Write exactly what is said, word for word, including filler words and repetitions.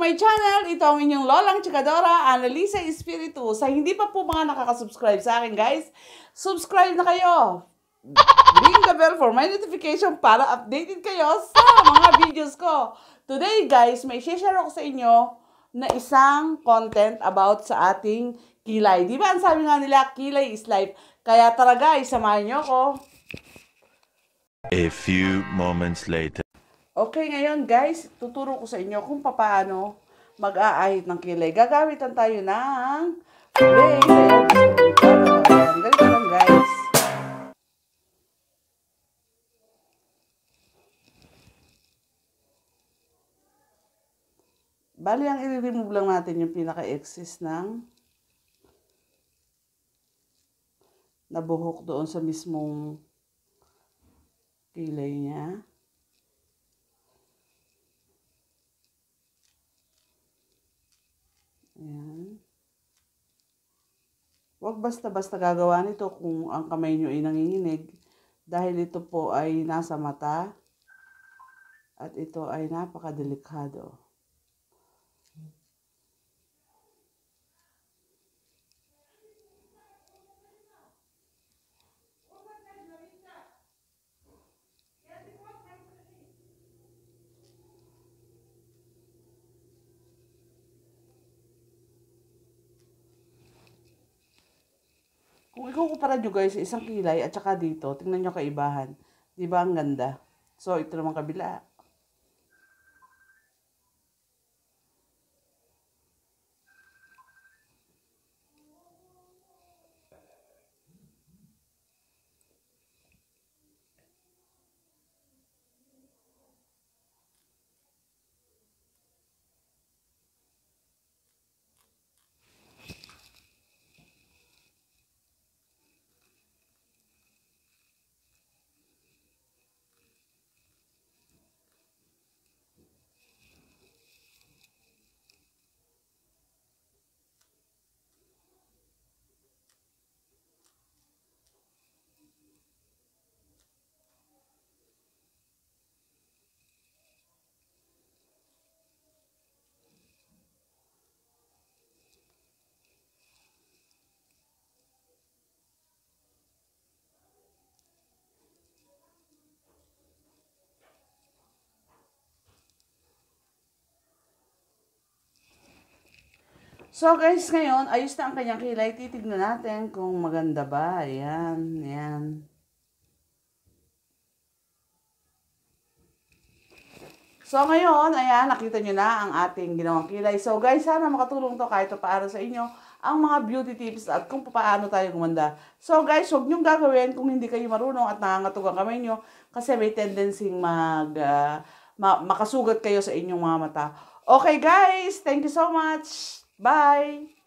my channel. Ito ang inyong lolang chikadora, Annalisa Espiritu. Sa hindi pa po mga nakaka-subscribe sa akin, guys, subscribe na kayo. Ring the bell for my notification para updated kayo sa mga videos ko. Today, guys, may share ako sa inyo na isang content about sa ating kilay. Di ba ang sabi nga nila, kilay is life. Kaya tara guys, samahan nyo ako. A few moments later. Okay, ngayon guys, tuturo ko sa inyo kung paano mag-aahit ng kilay. Gagamitan tayo ng base. Ayan, ganito lang guys. Bali, ang i-remove lang natin yung pinaka-excess ng nabuhok doon sa mismong kilay niya. Ayan. Huwag basta-basta gagawa nito kung ang kamay nyo ay nanginginig dahil ito po ay nasa mata at ito ay napakadelikado. Kung ikukumpara nyo guys sa isang kilay at saka dito, tingnan nyo kaibahan. Di ba ang ganda? So, ito naman kabila. So guys, ngayon, ayos na ang kanyang kilay. Titignan natin kung maganda ba. Ayan, ayan. So ngayon, ayan, nakita nyo na ang ating ginawang kilay. So guys, sana makatulong to kahit paano sa inyo ang mga beauty tips at kung paano tayo gumanda. So guys, huwag nyong gagawin kung hindi kayo marunong at nangangatog ang kamay nyo kasi may tendency mag, uh, ma makasugat kayo sa inyong mga mata. Okay guys, thank you so much. Bye!